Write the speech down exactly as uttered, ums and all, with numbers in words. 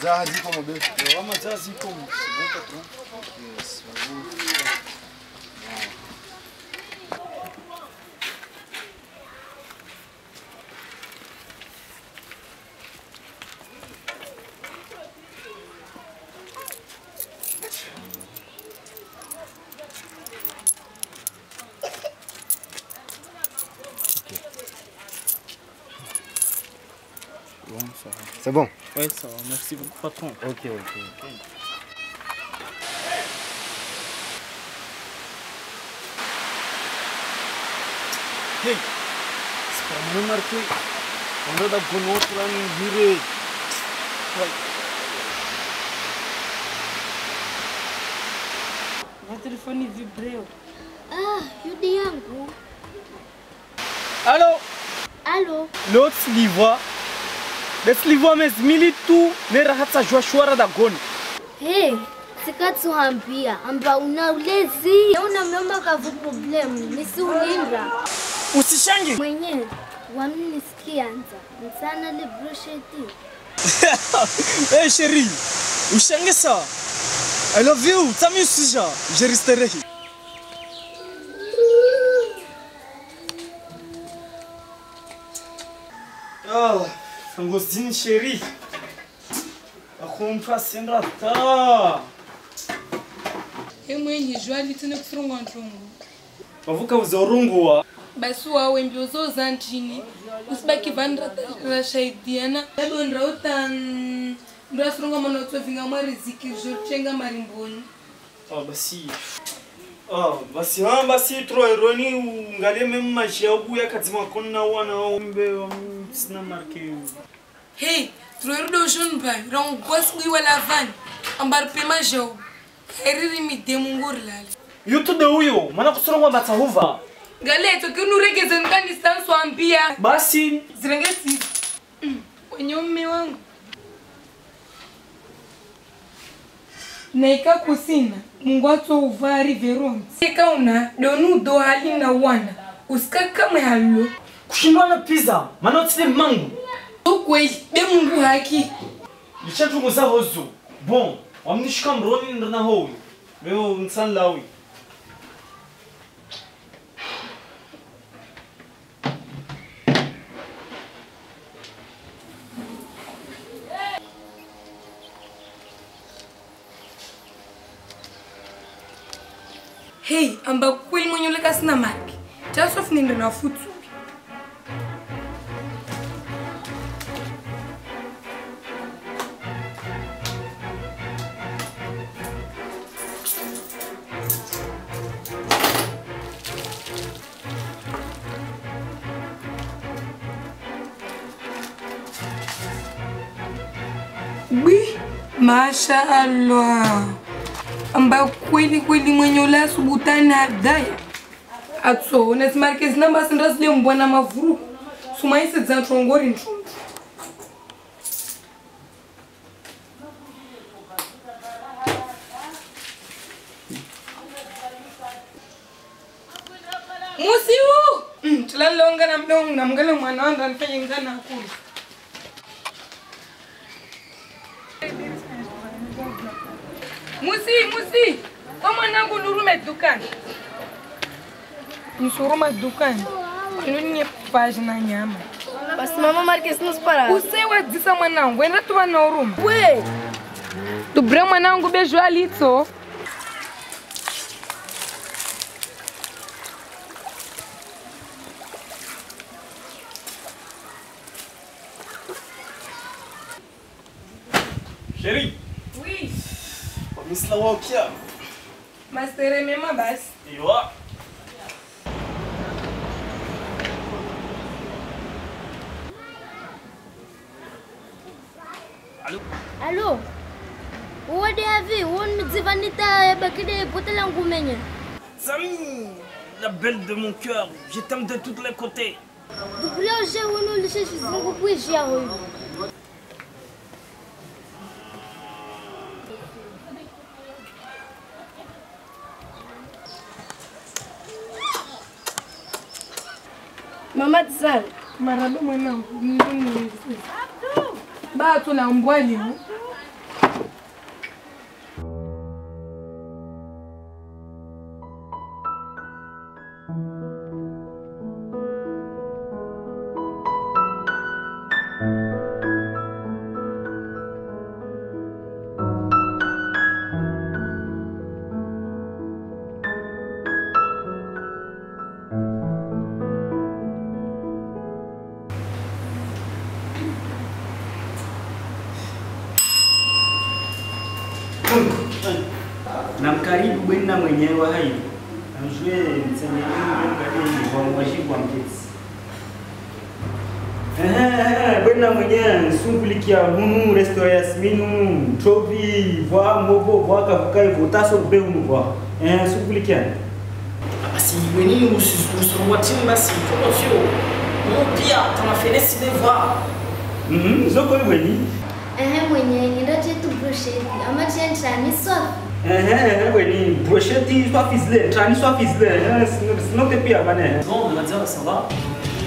Zaha ziko mon bébé. Vraiment zaha ziko. C'est bon patron. Yes. C'est bon? Oui, ça va. Merci beaucoup, patron. Ok, ok, ok. Hey, c'est pas moi marqué. On va d'abord notre là nous virer. Mon téléphone vibre. Ah, yudi yangu. Allô? Allô? L'autre sliva. Le sliva mes militu ne rahatsa Joshua da goni. Hey, sikatuambia amba una ulezi. Una mama kavu problem. Nisi ulinda. Usishangi. Mwenyewe wamnisikia anza. Msana le brochette. Hey chérie, ushange ça. I love you. Tami usija. Je resterai. Oh, Angosine chérie. Akhomfa sendrata. Emwe njijwa litine kufunga ntongo. Bavuka uzorungwa. Basi wawe mbiozo zantini. Usibaki vandra rashaidiana. Ebo ndrautan ndrasronga manotso vinga mariziki jorchenga marimboni. Oh basi. Oh basi ha basi tro ironi ungalie meme maji yangu yakadzima kona wana ombe sina marke. Hey, troirudo shunba, rong goswi wala van. Ambar pema jo. Eriri mi demungurlali. Yutu de huyo, maana kusronga batahuva. Galeto kinu regeze ngani stanso ambia. Basi Zirengesi. Kwenye mume wangu. Naika kusina, Mungu ato uvari veron. Sika una, donu do hali na wana. Usika kama halo. kushindwa na pizza, maana tsine mangu. Ukwe, be Mungu haki. Lichatu muza hozu. Bon, wamnishika mroni ndana howi. Meo nsan lawi. Hey, amba kweli mwenye uleka sina marki. Chasof nindo na futu. Oui, mashallah. Amba kweli kweli mwenye ula subutani adaya. Atso, nesi markezi namba sindas le mbwana mavuru. Sumaisi dzantongori nchungu. Musiu! Mm, tulalonga na mdongo na mgale mwana wanda nifanye ngana akulu. Musi, Musi, kama nangu nurume dukani. Nusuruma dukani. Nunye página nyama. Basi mama Marques nos parar. Usewa disa mwanangu, wenda tuwa na uruma. We, Tubre mwanangu bejo alito. Chérie. Oui. Misla wakia. Mastere mema basi. Iwa. Allô? allô? Uwade avi, uon mdzivanita bakide potela ngumenya. Samy, la belle de mon cœur, je t'aime de tous les côtés. Dubria uje wonu lishe shizungu kuishi ya huyu. Mama Tsal, Marado mwanangu, ndio nini? Ba tu la mbwali. Na mkaribu bwana mwenyewe hai. Anjue mtsenye ngadi kwa wajibu wa mketi. Eh, bwana mwenyewe sungulikia hunu restaurant Yasminu, Trovi, voa mobo, voa kavukai, votaso be hunu voa. Eh, sungulikia. Basi weni usiruwatini basi promotio. Mo pia kama fenesi devoir. Mhm, zoko weni. Eh, mwenye nenda chetu brochette. Ama chentra ni swafi. Eh, weni brochette swafi zle, trani swafi zle. Sinote pia bane. Non, on va dire ça va.